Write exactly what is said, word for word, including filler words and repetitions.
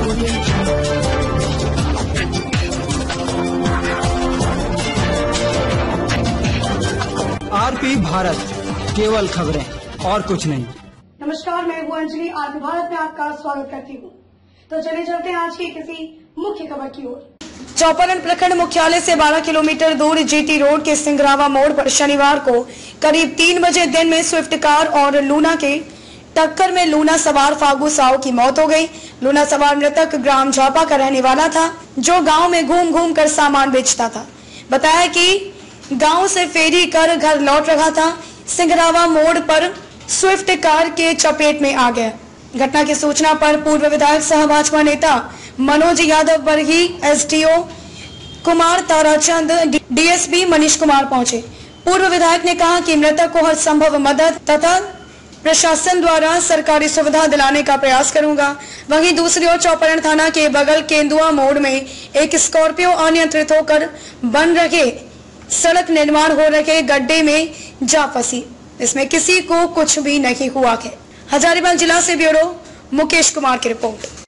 RP Bharat, केवल खबरें और कुछ नहीं। नमस्कार, मैं हूँ अंजलि। आरपी भारत में आपका स्वागत करती हूँ। तो चले चलते हैं आज की किसी मुख्य खबर की ओर। चौपारण प्रखंड मुख्यालय से बारह किलोमीटर दूर जीटी रोड के सिंगरावा मोड़ पर शनिवार को करीब तीन बजे दिन में स्विफ्ट कार और लूना के टक्कर में लूना सवार फागू साव की मौत हो गई। लूना सवार मृतक ग्राम झापा का रहने वाला था, जो गांव में घूम घूम कर सामान बेचता था। बताया कि गांव से फेरी कर घर लौट रहा था। सिंगरावा मोड़ पर स्विफ्ट कार के चपेट में आ गया। घटना की सूचना पर पूर्व विधायक सह भाजपा नेता मनोज यादव वर्गी, एसडीओ कुमार ताराचंद, डीएसपी मनीष कुमार पहुंचे। पूर्व विधायक ने कहा कि मृतक को हर संभव मदद तथा प्रशासन द्वारा सरकारी सुविधा दिलाने का प्रयास करूंगा। वहीं दूसरी ओर चौपारण थाना के बगल केंदुआ मोड़ में एक स्कॉर्पियो अनियंत्रित होकर बन रहे सड़क निर्माण हो रहे गड्ढे में जा फंसी। इसमें किसी को कुछ भी नहीं हुआ है। हजारीबाग जिला से ब्यूरो मुकेश कुमार की रिपोर्ट।